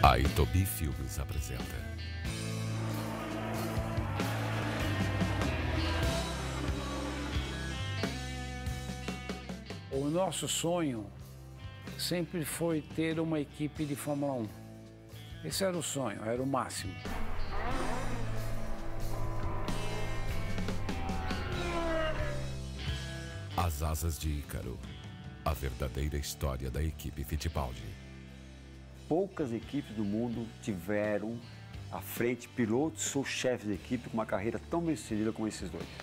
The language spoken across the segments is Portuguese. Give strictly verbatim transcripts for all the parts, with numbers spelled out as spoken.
A Itobi Filmes apresenta. O nosso sonho sempre foi ter uma equipe de Fórmula um. Esse era o sonho, era o máximo. As Asas de Ícaro. A verdadeira história da equipe Fittipaldi. Poucas equipes do mundo tiveram à frente pilotos ou chefes de equipe com uma carreira tão bem-sucedida como esses dois.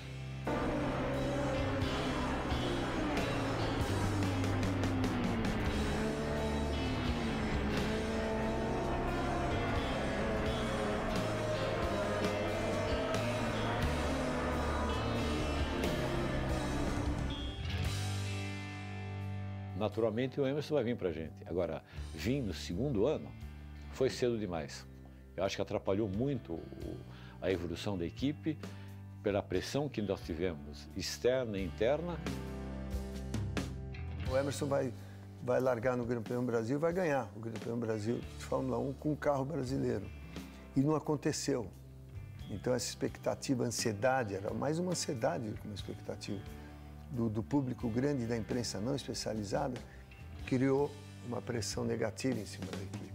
Naturalmente o Emerson vai vir para a gente. Agora, vir no segundo ano foi cedo demais. Eu acho que atrapalhou muito o, a evolução da equipe pela pressão que nós tivemos, externa e interna. O Emerson vai, vai largar no Grande Prêmio Brasil e vai ganhar o Grande Prêmio Brasil de Fórmula um com um carro brasileiro. E não aconteceu. Então essa expectativa, ansiedade, era mais uma ansiedade do que uma expectativa. Do, do público grande e da imprensa não especializada, criou uma pressão negativa em cima da equipe.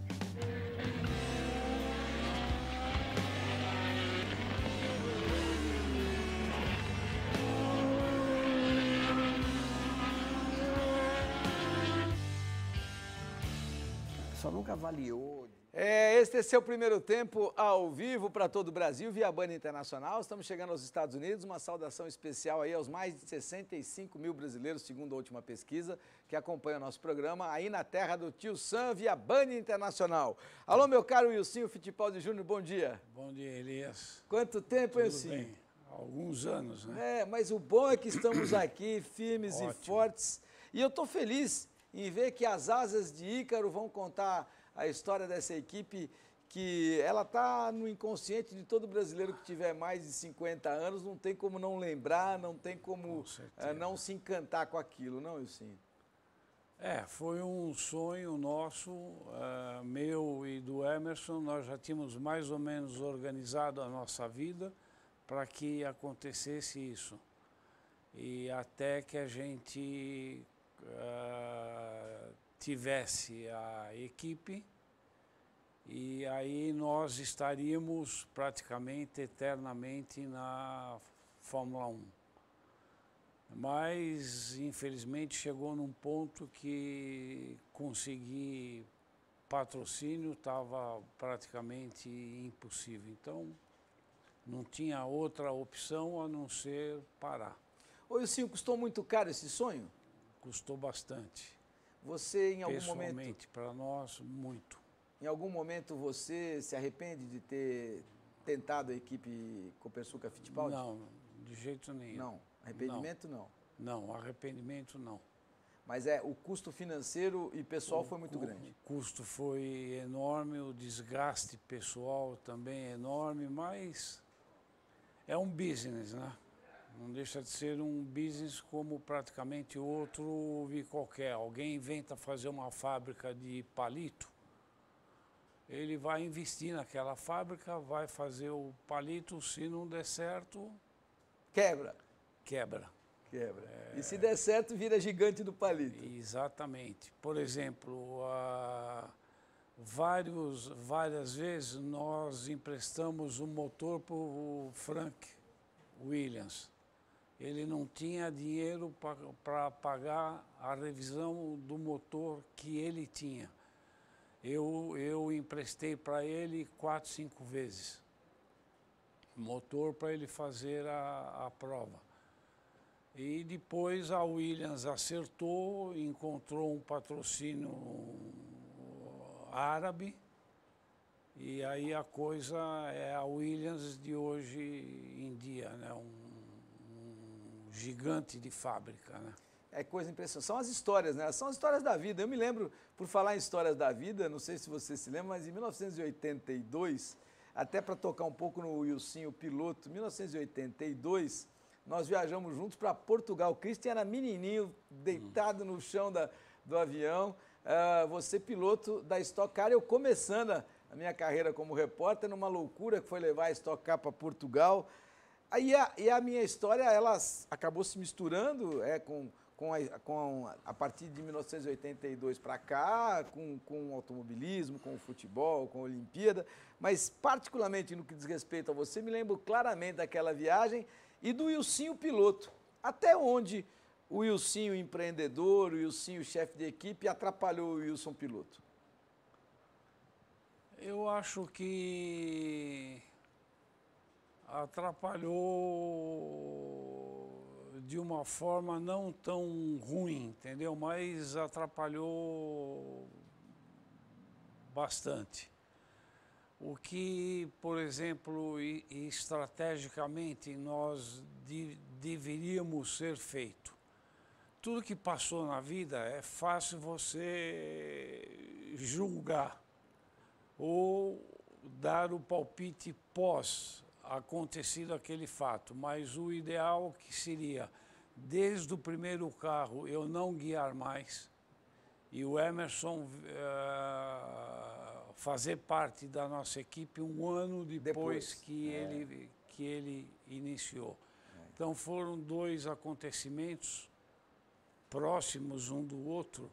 Só nunca avaliou. É, este é seu primeiro tempo ao vivo para todo o Brasil, via Band Internacional. Estamos chegando aos Estados Unidos, uma saudação especial aí aos mais de sessenta e cinco mil brasileiros, segundo a última pesquisa, que acompanham o nosso programa aí na terra do Tio Sam, via Band Internacional. Alô, meu caro Wilsinho Fittipaldi Júnior, bom dia. Bom dia, Elias. Quanto tempo, Tudo Wilsinho? bem. Alguns anos, né? É, mas o bom é que estamos aqui, firmes Ótimo. e fortes. E eu estou feliz em ver que as Asas de Ícaro vão contar a história dessa equipe, que ela está no inconsciente de todo brasileiro que tiver mais de cinquenta anos, não tem como não lembrar, não tem como Com uh, não se encantar com aquilo, não, Wilson? É, foi um sonho nosso, uh, meu e do Emerson. Nós já tínhamos mais ou menos organizado a nossa vida para que acontecesse isso. E até que a gente uh, tivesse a equipe, e aí nós estaríamos praticamente eternamente na Fórmula um. Mas, infelizmente, chegou num ponto que conseguir patrocínio estava praticamente impossível. Então, não tinha outra opção a não ser parar. Ô, Wilson, custou muito caro esse sonho? Custou bastante. Você, em algum momento... Pessoalmente, para nós, muito. Em algum momento você se arrepende de ter tentado a equipe Copersucar Fittipaldi? Não, de jeito nenhum. Não, arrependimento não. Não, não arrependimento não. Mas é, o custo financeiro e pessoal o foi muito cu grande. O custo foi enorme, o desgaste pessoal também é enorme, mas é um business, né? Não deixa de ser um business como praticamente outro e qualquer. Alguém inventa fazer uma fábrica de palito, ele vai investir naquela fábrica, vai fazer o palito, se não der certo... Quebra. Quebra. Quebra. É... E se der certo, vira gigante do palito. Exatamente. Por exemplo, a... Vários, várias vezes nós emprestamos o motor para o Frank Williams. Ele não tinha dinheiro para pagar a revisão do motor que ele tinha. Eu, eu emprestei para ele quatro, cinco vezes motor para ele fazer a, a prova. E depois a Williams acertou, encontrou um patrocínio árabe, e aí a coisa é a Williams de hoje em dia, né? um, um gigante de fábrica, né? É coisa impressionante. São as histórias, né? São as histórias da vida. Eu me lembro, por falar em histórias da vida, não sei se você se lembra, mas em mil novecentos e oitenta e dois, até para tocar um pouco no Wilson, o piloto, em mil novecentos e oitenta e dois, nós viajamos juntos para Portugal. O Christian era menininho, deitado no chão da, do avião. Uh, você piloto da Stock Car, eu começando a, a minha carreira como repórter numa loucura que foi levar a Stock Car para Portugal. Aí a, e a minha história, ela acabou se misturando é, com, com, a, com a partir de mil novecentos e oitenta e dois para cá, com, com o automobilismo, com o futebol, com a Olimpíada, mas particularmente no que diz respeito a você, me lembro claramente daquela viagem e do Wilsinho piloto. Até onde o Wilsinho empreendedor, o Wilsinho chefe de equipe, atrapalhou o Wilson piloto? Eu acho que atrapalhou de uma forma não tão ruim, entendeu? Mas atrapalhou bastante. O que, por exemplo, e, e estrategicamente nós de, deveríamos ser feito. Tudo que passou na vida é fácil você julgar ou dar o palpite pós acontecido aquele fato, mas o ideal que seria, desde o primeiro carro, eu não guiar mais e o Emerson uh, fazer parte da nossa equipe um ano depois, depois. que, é. ele, que ele iniciou. É. Então foram dois acontecimentos próximos um do outro,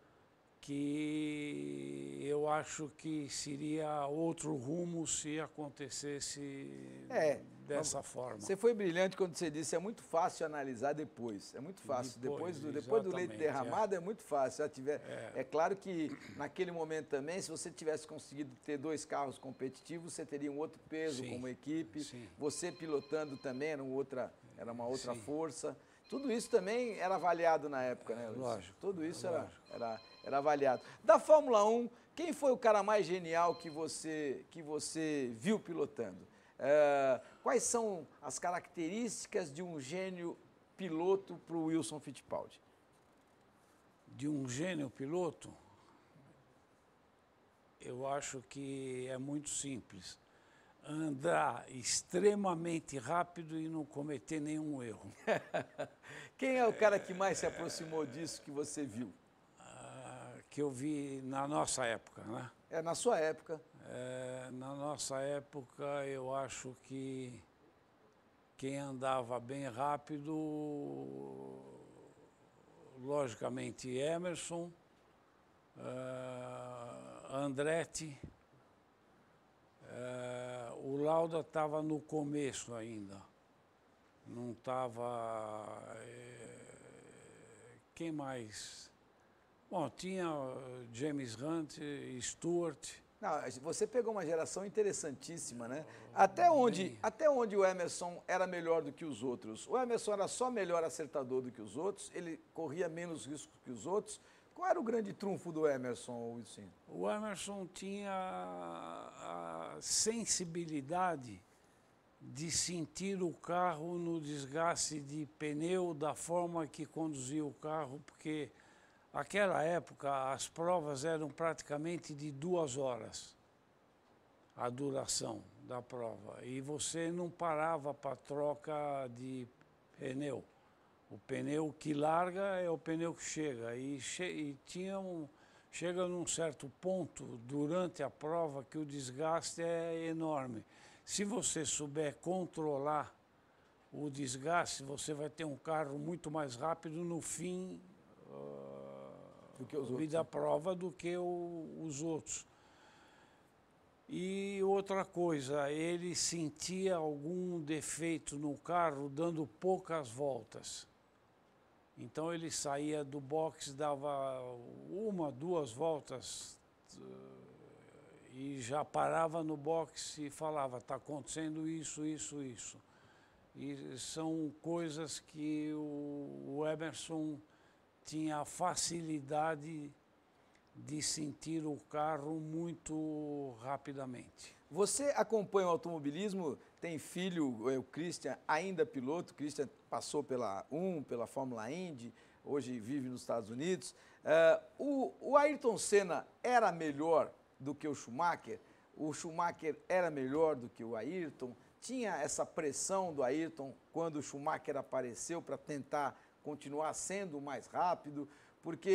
que eu acho que seria outro rumo se acontecesse é, dessa forma. Você foi brilhante quando você disse, é muito fácil analisar depois, é muito fácil. Depois, depois, do, depois do leite derramado é, é muito fácil. Já tiver, é. é claro que naquele momento também, se você tivesse conseguido ter dois carros competitivos, você teria um outro peso sim, como equipe. Sim. Você pilotando também era, um outra, era uma outra sim. força. Tudo isso também era avaliado na época, né, Luiz? Lógico. Tudo isso era, era, era avaliado. Da Fórmula um, quem foi o cara mais genial que você, que você viu pilotando? É, quais são as características de um gênio piloto para o Wilson Fittipaldi? De um gênio piloto? Eu acho que é muito simples. Andar extremamente rápido e não cometer nenhum erro. Quem é o cara que mais se aproximou disso que você viu? Ah, que eu vi na nossa época, né? É, na sua época. É, na nossa época, eu acho que quem andava bem rápido, logicamente, Emerson, uh, Andretti. Uh, o Lauda estava no começo ainda, não estava... É, quem mais? Bom, tinha James Hunt, Stewart. Não, você pegou uma geração interessantíssima, né? Até onde, até onde o Emerson era melhor do que os outros? O Emerson era só melhor acertador do que os outros? Ele corria menos risco que os outros? Qual era o grande trunfo do Emerson, Wilson? O Emerson tinha a sensibilidade de sentir o carro no desgaste de pneu, da forma que conduzia o carro, porque naquela época as provas eram praticamente de duas horas, a duração da prova, e você não parava para troca de pneu. O pneu que larga é o pneu que chega. E, che e tinha um, chega num certo ponto durante a prova que o desgaste é enorme. Se você souber controlar o desgaste, você vai ter um carro muito mais rápido no fim uh, do que os outros, da prova do que o, os outros. E outra coisa, ele sentia algum defeito no carro dando poucas voltas. Então ele saía do box, dava uma, duas voltas uh, e já parava no box e falava, está acontecendo isso, isso, isso. E são coisas que o, o Emerson tinha a facilidade de sentir o carro muito rapidamente. Você acompanha o automobilismo, tem filho, o Christian, ainda piloto, o Christian passou pela um, pela Fórmula Indy, hoje vive nos Estados Unidos. Uh, o, o Ayrton Senna era melhor do que o Schumacher? O Schumacher era melhor do que o Ayrton? Tinha essa pressão do Ayrton quando o Schumacher apareceu para tentar continuar sendo mais rápido? Porque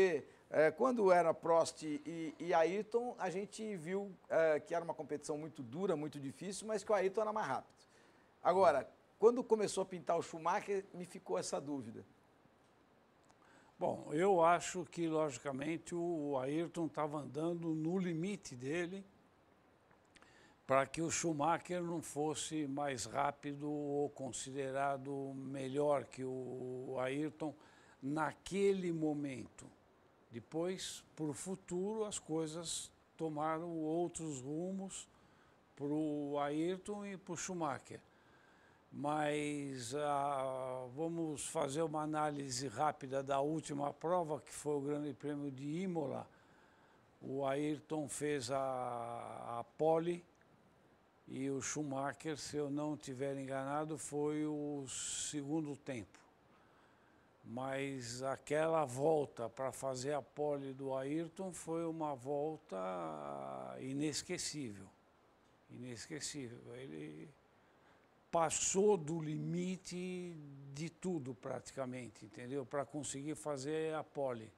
É, quando era Prost e, e Ayrton, a gente viu é, que era uma competição muito dura, muito difícil, mas que o Ayrton era mais rápido. Agora, quando começou a pintar o Schumacher, me ficou essa dúvida. Bom, eu acho que, logicamente, o Ayrton estava andando no limite dele para que o Schumacher não fosse mais rápido ou considerado melhor que o Ayrton naquele momento. Depois, para o futuro, as coisas tomaram outros rumos para o Ayrton e para o Schumacher. Mas ah, vamos fazer uma análise rápida da última prova, que foi o Grande Prêmio de Imola. O Ayrton fez a, a pole e o Schumacher, se eu não estiver enganado, foi o segundo tempo. Mas aquela volta para fazer a pole do Ayrton foi uma volta inesquecível. Inesquecível. Ele passou do limite de tudo praticamente, entendeu? Para conseguir fazer a pole.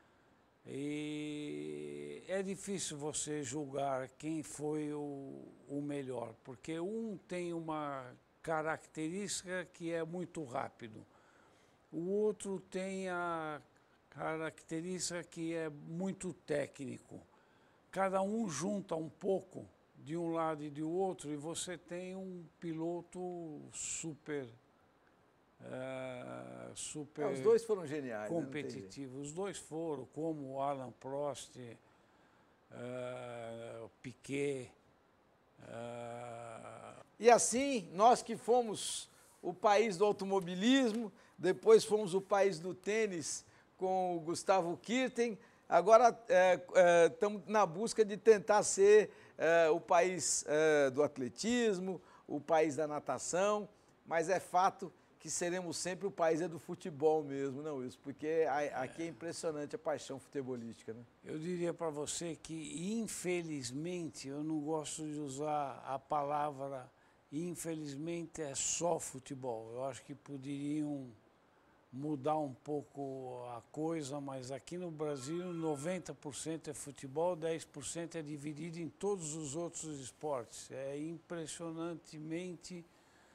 E é difícil você julgar quem foi o, o melhor, porque um tem uma característica que é muito rápido. O outro tem a característica que é muito técnico. Cada um junta um pouco de um lado e do outro e você tem um piloto super, uh, super É, os dois foram geniais, competitivo. Né? Os dois foram, como o Alain Prost, uh, Piquet. Uh... E assim, nós que fomos o país do automobilismo, depois fomos o país do tênis com o Gustavo Kirten, agora estamos é, é, na busca de tentar ser é, o país é, do atletismo, o país da natação, mas é fato que seremos sempre o país é do futebol mesmo, não Wilson? Porque a, aqui é impressionante a paixão futebolística, né? Eu diria para você que, infelizmente, eu não gosto de usar a palavra infelizmente é só futebol. Eu acho que poderiam mudar um pouco a coisa, mas aqui no Brasil noventa por cento é futebol, dez por cento é dividido em todos os outros esportes. É impressionantemente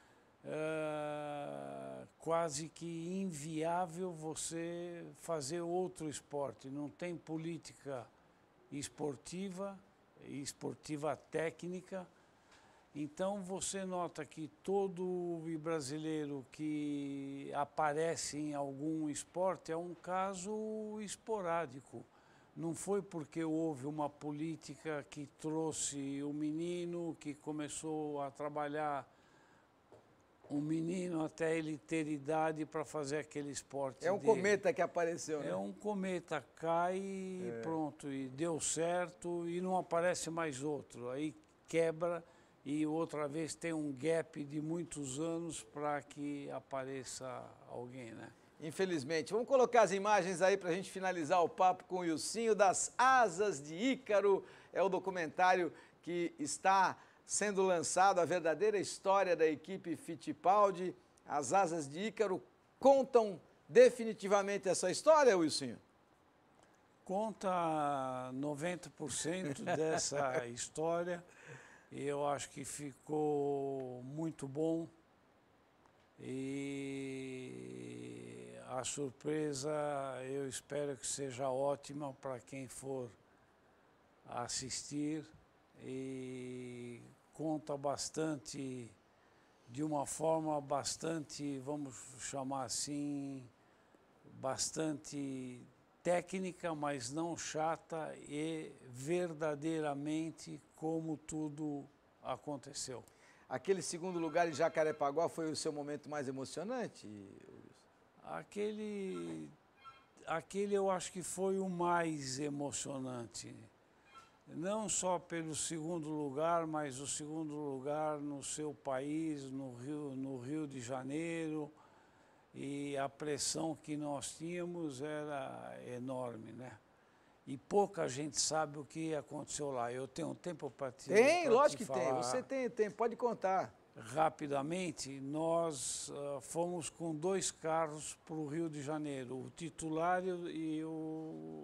é, quase que inviável você fazer outro esporte. Não tem política esportiva, esportiva técnica. Então você nota que todo brasileiro que aparece em algum esporte é um caso esporádico. Não foi porque houve uma política que trouxe o menino, que começou a trabalhar o menino até ele ter idade para fazer aquele esporte. É um dele. cometa que apareceu, né? É um cometa, cai e é. pronto, e deu certo e não aparece mais outro. Aí quebra. E outra vez tem um gap de muitos anos para que apareça alguém, né? Infelizmente. Vamos colocar as imagens aí para a gente finalizar o papo com o Ilcinho das Asas de Ícaro. É o documentário que está sendo lançado, a verdadeira história da equipe Fittipaldi. As Asas de Ícaro contam definitivamente essa história, Ilcinho? Conta noventa por cento dessa história. Eu acho que ficou muito bom e a surpresa eu espero que seja ótima para quem for assistir e conta bastante, de uma forma bastante, vamos chamar assim, bastante técnica, mas não chata e verdadeiramente como tudo aconteceu. Aquele segundo lugar em Jacarepaguá foi o seu momento mais emocionante? Aquele, aquele eu acho que foi o mais emocionante. Não só pelo segundo lugar, mas o segundo lugar no seu país, no Rio, no Rio de Janeiro. E a pressão que nós tínhamos era enorme, né? E pouca gente sabe o que aconteceu lá. Eu tenho tempo para te Tem, pra lógico te que tem. Você tem tempo, pode contar. Rapidamente, nós uh, fomos com dois carros para o Rio de Janeiro, o titular e o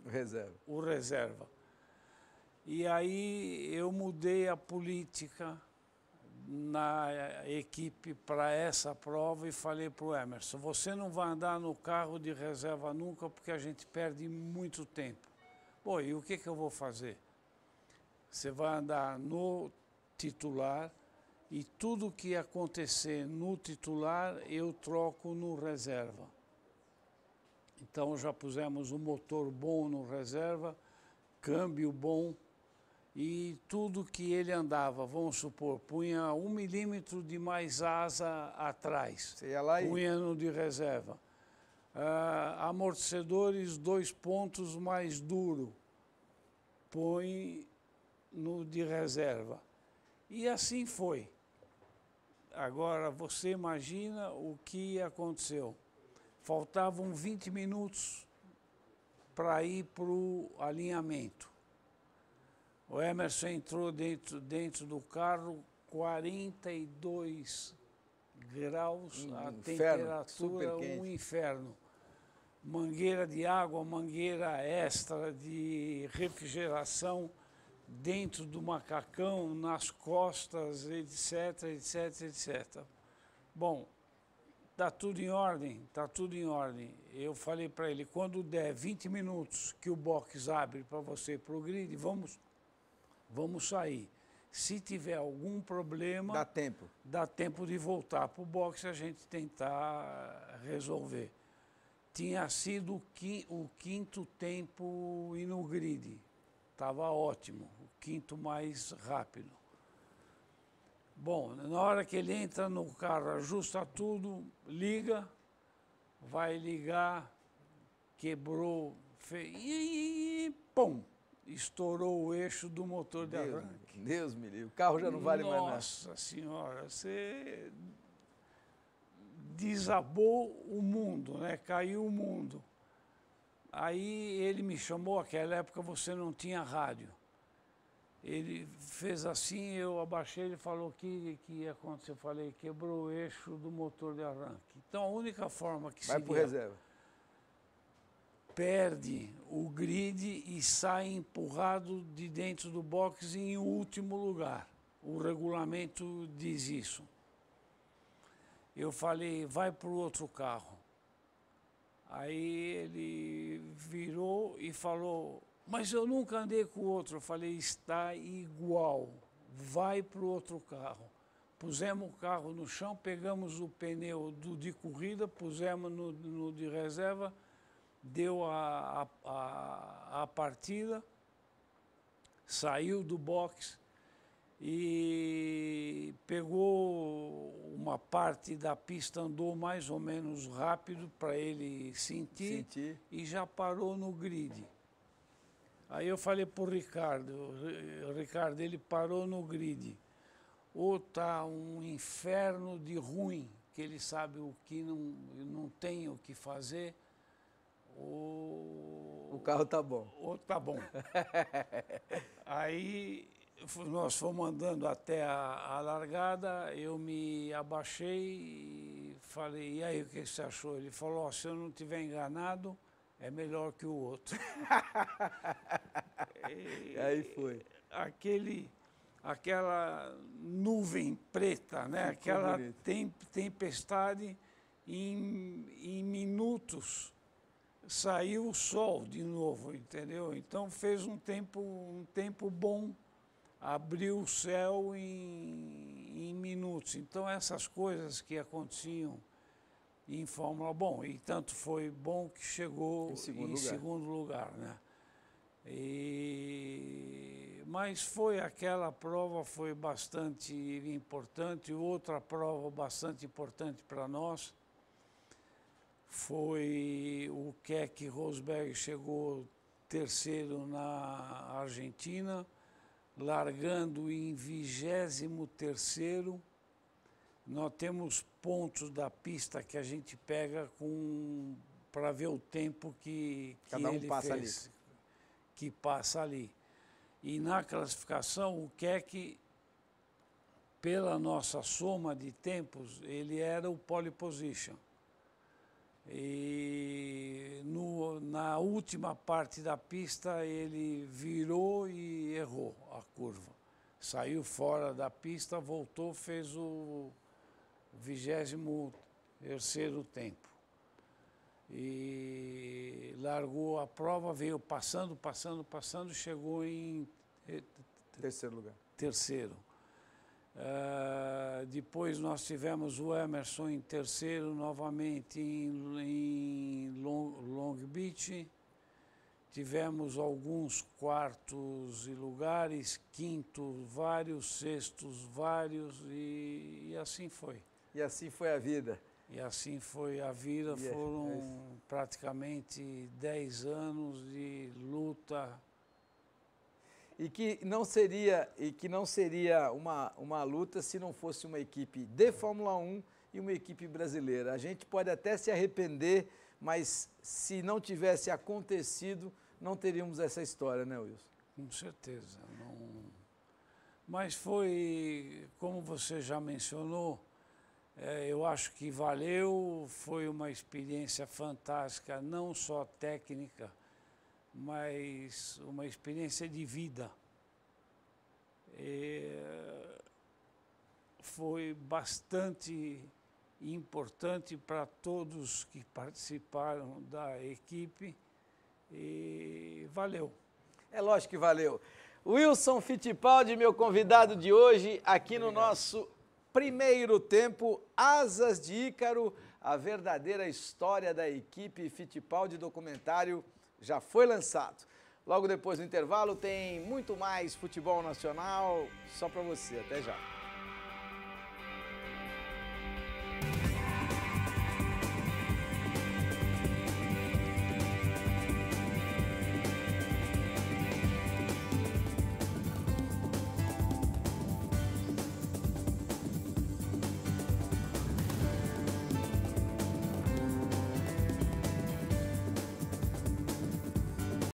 Reserva. o reserva. E aí eu mudei a política na equipe para essa prova e falei para o Emerson, você não vai andar no carro de reserva nunca porque a gente perde muito tempo. Bom, e o que, que eu vou fazer? Você vai andar no titular e tudo que acontecer no titular eu troco no reserva. Então já pusemos um motor bom no reserva, câmbio bom, e tudo que ele andava, vamos supor, punha um milímetro de mais asa atrás, Você ia lá e... punha no de reserva. Ah, amortecedores dois pontos mais duro, põe no de reserva. E assim foi. Agora, você imagina o que aconteceu. Faltavam vinte minutos para ir para o alinhamento. O Emerson entrou dentro, dentro do carro, quarenta e dois graus, Um a inferno, super temperatura, quente. um inferno. Mangueira de água, mangueira extra de refrigeração dentro do macacão, nas costas, etc, etc, etcétera. Bom, está tudo em ordem, está tudo em ordem. Eu falei para ele, quando der vinte minutos que o box abre para você ir para o grid, vamos... Vamos sair. Se tiver algum problema... Dá tempo. Dá tempo de voltar para o boxe e a gente tentar resolver. Tinha sido o quinto tempo e no grid. Estava ótimo. O quinto mais rápido. Bom, na hora que ele entra no carro, ajusta tudo, liga, vai ligar, quebrou, fez... E, pum! Estourou o eixo do motor de Deus, arranque. Deus me livre, o carro já não vale Nossa mais nada. Nossa Senhora, você desabou o mundo, né? Caiu o mundo. Aí ele me chamou, naquela época você não tinha rádio. Ele fez assim, eu abaixei, ele falou que, que ia acontecer. Eu falei, quebrou o eixo do motor de arranque. Então a única forma que Vai se pro reserva. perde o grid e sai empurrado de dentro do box em último lugar. O regulamento diz isso. Eu falei, vai para o outro carro. Aí ele virou e falou, mas eu nunca andei com o outro. Eu falei, está igual, vai para o outro carro. Pusemos o carro no chão, pegamos o pneu do de corrida, pusemos no, no de reserva, deu a, a, a partida, saiu do box e pegou uma parte da pista, andou mais ou menos rápido para ele sentir, Sentir. E já parou no grid. Aí eu falei para o Ricardo, o Ricardo, ele parou no grid. Ou tá um inferno de ruim, que ele sabe o que não, não tem o que fazer, ou... O carro tá bom. Ou tá bom. Aí nós fomos andando até a, a largada, eu me abaixei e falei, e aí o que você achou? Ele falou, oh, se eu não estiver enganado, é melhor que o outro. E aí foi. Aquele, aquela nuvem preta, né? Ficou Aquela bonito. tem, tempestade, em, em minutos saiu o sol de novo, entendeu? Então fez um tempo, um tempo bom, abriu o céu em, em minutos. Então essas coisas que aconteciam em Fórmula, bom, e tanto foi bom que chegou Em segundo em lugar. segundo lugar, né? E, mas foi aquela prova, foi bastante importante. Outra prova bastante importante para nós foi o Keck Rosberg, chegou terceiro na Argentina, largando em vigésimo terceiro. Nós temos pontos da pista que a gente pega com para ver o tempo que, que Cada um ele passa fez, que passa ali. E na classificação, o Keck, pela nossa soma de tempos, ele era o pole position. E no, na última parte da pista ele virou e errou a curva. Saiu fora da pista, voltou, fez o vigésimo terceiro tempo. E largou a prova, veio passando, passando, passando, chegou em Terceiro lugar. terceiro. Uh, depois nós tivemos o Emerson em terceiro, novamente em, em Long, Long Beach. Tivemos alguns quartos e lugares, quinto vários, sextos vários, e, e assim foi. E assim foi a vida. E assim foi a vida, E é- foram é- praticamente dez anos de luta. E que não seria, e que não seria uma, uma luta se não fosse uma equipe de Fórmula um e uma equipe brasileira. A gente pode até se arrepender, mas se não tivesse acontecido, não teríamos essa história, né, Wilson? Com certeza. Não... Mas foi, como você já mencionou, é, eu acho que valeu, foi uma experiência fantástica, não só técnica, mas uma experiência de vida. É, foi bastante importante para todos que participaram da equipe e valeu. É lógico que valeu. Wilson Fittipaldi, meu convidado de hoje, aqui no nosso primeiro tempo, Asas de Ícaro, a verdadeira história da equipe Fittipaldi, documentário já foi lançado. Logo depois do intervalo tem muito mais futebol nacional, só para você. Até já.